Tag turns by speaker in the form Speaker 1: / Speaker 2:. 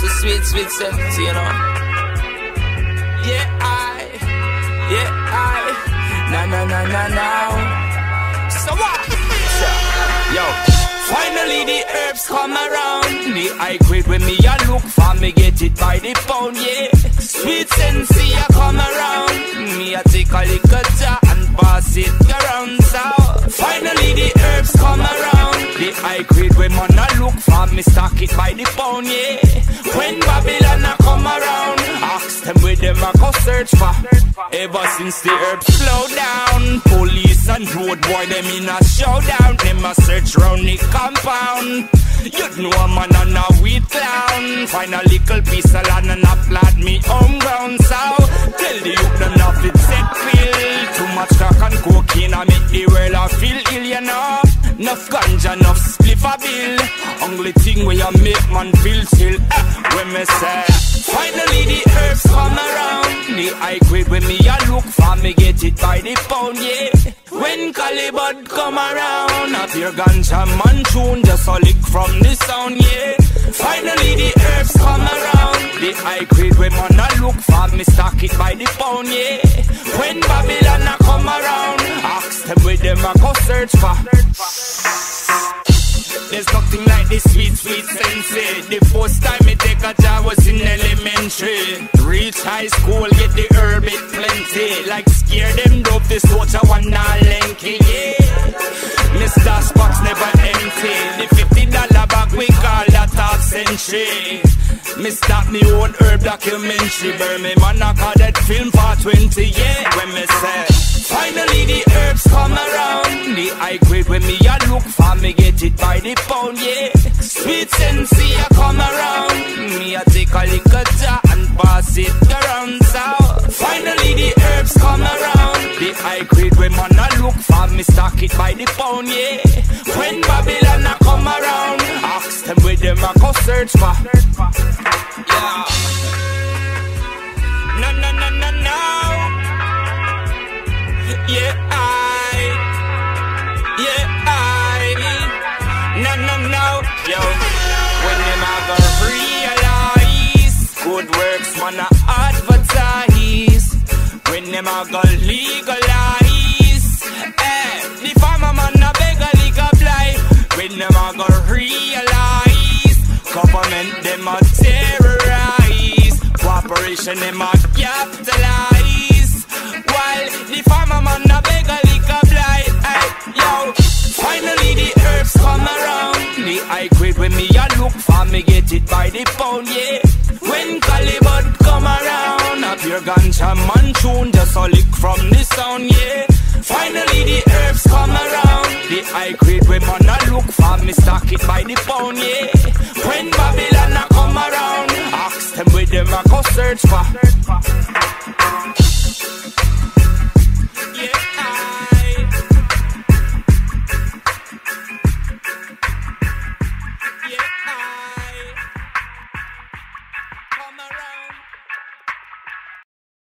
Speaker 1: So sweet, sweet sense, you know. Yeah, now. So what? So, yo, finally the herbs come around. The high grade when me a look for me get it by the pound, yeah. Sweet sense, I come around. Me a take a little jar and pass it around. So, finally the herbs come around. The high grade when man a look for me stock it by the pound, yeah. When Babylon a come around, ask them where them a go search for. Ever since the herbs slow down, police and road boy them in a showdown. Them a search round the compound. You know a man and a weed clown. Find a little piece of land and a plant me home ground. So tell the youth them not fit set feel. Too much crack and cocaine I make the world a feel ill, you know. Enough ganja, enough spliff a bill. Only thing where you make man feel chill. When me say finally the herbs come around. The high grade when me a look for me get it by the pound, yeah. When Collie Buddz come around, a pure ganja man tune just a lick from the sound, yeah. Finally the herbs come around. The high grade when man a look for me stock it by the pound, yeah. When Babylon a come around, ask them where them a go search for. There's nothing like this sweet, sweet sensei. The first time me take a job was in elementary. Reach high school, get the herb it plenty. Like scare them dope, this soldier one not lanky, yeah. Mr. Spock's never empty. The $50 bag we call that half century. Me start me own herb documentary. Burn me man I call that film for 20, yeah. When me say finally the herbs come around. The high grade when me a look for me get it by the pound, yeah. Sweet sense I come around. Me a take a little jar and pass it around. So finally the herbs come around. The high grade when man a look for me stock it by the pound, yeah. When Babylon a come around, ask them where them a go search for. Yeah. No. Yeah, no. Yo, when them a go realize good works man a advertise. When them a go legalize, the farmer man a beg a legal blight. When them a go realize government them a terrorize. Cooperation them a capitalize. While the farmer man a beg a legal blight. Yo, finally the herbs come around. The high grade when me a look for me get it by the pound, yeah. When Collie Buddz come around, a pure ganja man tune just a lick from the sound, yeah. Finally the herbs come around. The high grade when man a look for me stock it by the pound, yeah. When Babylon a come around, ask them where them a go search for.